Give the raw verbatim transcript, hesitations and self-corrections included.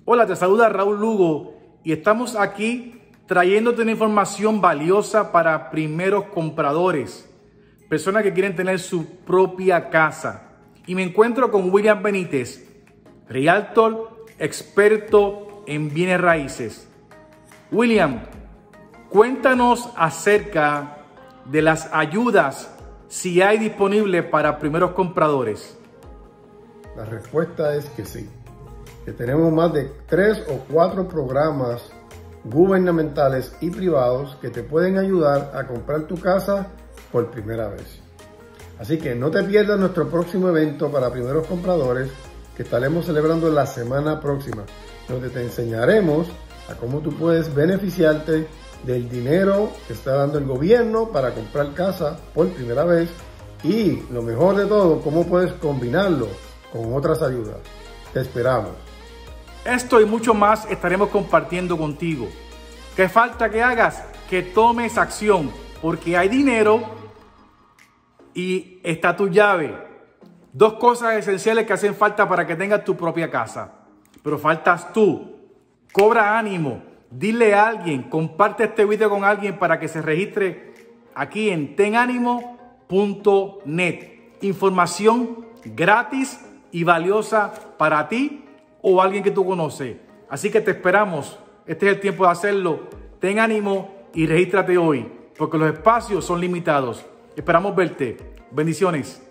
Hola, te saluda Raúl Lugo y estamos aquí trayéndote una información valiosa para primeros compradores, personas que quieren tener su propia casa. Y me encuentro con William Benítez, Realtor, experto en bienes raíces. William, cuéntanos acerca de las ayudas si hay disponible para primeros compradores. La respuesta es que sí, que tenemos más de tres o cuatro programas gubernamentales y privados que te pueden ayudar a comprar tu casa por primera vez. Así que no te pierdas nuestro próximo evento para primeros compradores que estaremos celebrando la semana próxima, donde te enseñaremos a cómo tú puedes beneficiarte del dinero que está dando el gobierno para comprar casa por primera vez y, lo mejor de todo, cómo puedes combinarlo con otras ayudas. Te esperamos. Esto y mucho más estaremos compartiendo contigo. ¿Qué falta que hagas? Que tomes acción, porque hay dinero y está tu llave. Dos cosas esenciales que hacen falta para que tengas tu propia casa. Pero faltas tú. Cobra ánimo. Dile a alguien, comparte este video con alguien para que se registre aquí en ten ánimo punto net. Información gratis y valiosa para ti o alguien que tú conoces. Así que te esperamos. Este es el tiempo de hacerlo. Ten ánimo y regístrate hoy, porque los espacios son limitados. Esperamos verte. Bendiciones.